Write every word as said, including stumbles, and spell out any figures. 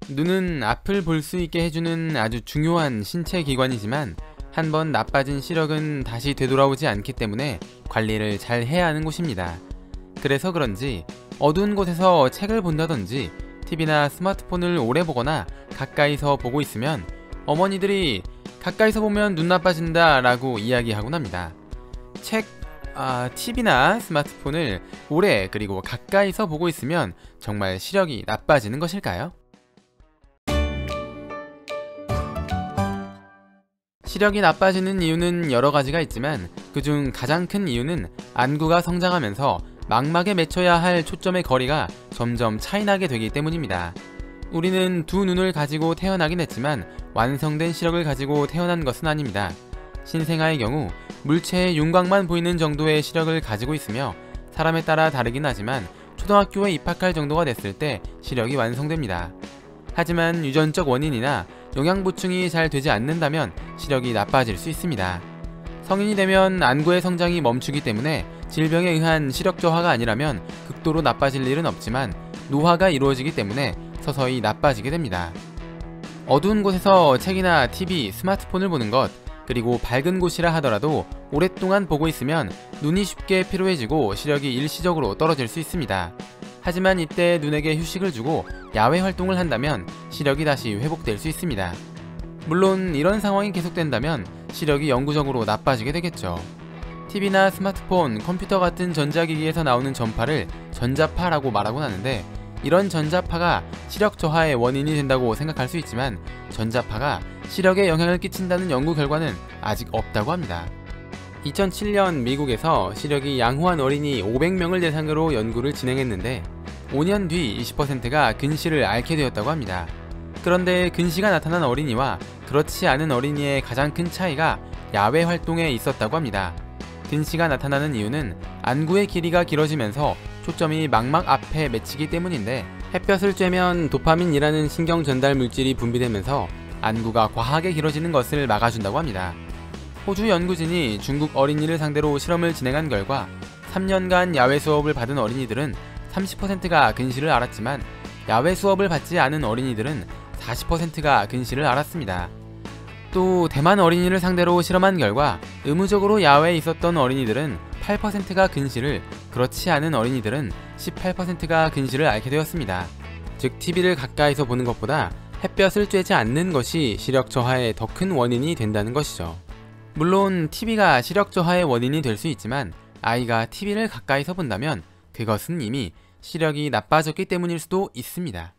눈은 앞을 볼 수 있게 해주는 아주 중요한 신체 기관이지만 한번 나빠진 시력은 다시 되돌아오지 않기 때문에 관리를 잘 해야 하는 곳입니다. 그래서 그런지 어두운 곳에서 책을 본다든지 티비나 스마트폰을 오래 보거나 가까이서 보고 있으면 어머니들이 가까이서 보면 눈 나빠진다 라고 이야기하곤 합니다. 책, 아, 티비나 스마트폰을 오래 그리고 가까이서 보고 있으면 정말 시력이 나빠지는 것일까요? 시력이 나빠지는 이유는 여러 가지가 있지만 그중 가장 큰 이유는 안구가 성장하면서 망막에 맺혀야 할 초점의 거리가 점점 차이나게 되기 때문입니다. 우리는 두 눈을 가지고 태어나긴 했지만 완성된 시력을 가지고 태어난 것은 아닙니다. 신생아의 경우 물체의 윤곽만 보이는 정도의 시력을 가지고 있으며 사람에 따라 다르긴 하지만 초등학교에 입학할 정도가 됐을 때 시력이 완성됩니다. 하지만 유전적 원인이나 영양 보충이 잘 되지 않는다면 시력이 나빠질 수 있습니다. 성인이 되면 안구의 성장이 멈추기 때문에 질병에 의한 시력 저하가 아니라면 극도로 나빠질 일은 없지만 노화가 이루어지기 때문에 서서히 나빠지게 됩니다. 어두운 곳에서 책이나 티비, 스마트폰을 보는 것, 그리고 밝은 곳이라 하더라도 오랫동안 보고 있으면 눈이 쉽게 피로해지고 시력이 일시적으로 떨어질 수 있습니다. 하지만 이때 눈에게 휴식을 주고 야외 활동을 한다면 시력이 다시 회복될 수 있습니다. 물론 이런 상황이 계속된다면 시력이 영구적으로 나빠지게 되겠죠. 티비나 스마트폰, 컴퓨터 같은 전자기기에서 나오는 전파를 전자파라고 말하곤 하는데 이런 전자파가 시력 저하의 원인이 된다고 생각할 수 있지만 전자파가 시력에 영향을 끼친다는 연구 결과는 아직 없다고 합니다. 이천칠 년 미국에서 시력이 양호한 어린이 오백 명을 대상으로 연구를 진행했는데 오 년 뒤 이십 퍼센트가 근시를 앓게 되었다고 합니다. 그런데 근시가 나타난 어린이와 그렇지 않은 어린이의 가장 큰 차이가 야외 활동에 있었다고 합니다. 근시가 나타나는 이유는 안구의 길이가 길어지면서 초점이 망막 앞에 맺히기 때문인데 햇볕을 쬐면 도파민이라는 신경 전달 물질이 분비되면서 안구가 과하게 길어지는 것을 막아준다고 합니다. 호주 연구진이 중국 어린이를 상대로 실험을 진행한 결과 삼 년간 야외 수업을 받은 어린이들은 삼십 퍼센트가 근시를 앓았지만 야외 수업을 받지 않은 어린이들은 사십 퍼센트가 근시를 앓았습니다. 또 대만 어린이를 상대로 실험한 결과 의무적으로 야외에 있었던 어린이들은 팔 퍼센트가 근시를, 그렇지 않은 어린이들은 십팔 퍼센트가 근시를 앓게 되었습니다. 즉 티비를 가까이서 보는 것보다 햇볕을 쬐지 않는 것이 시력 저하의 더 큰 원인이 된다는 것이죠. 물론 티비가 시력 저하의 원인이 될 수 있지만 아이가 티비를 가까이서 본다면 그것은 이미 시력이 나빠졌기 때문일 수도 있습니다.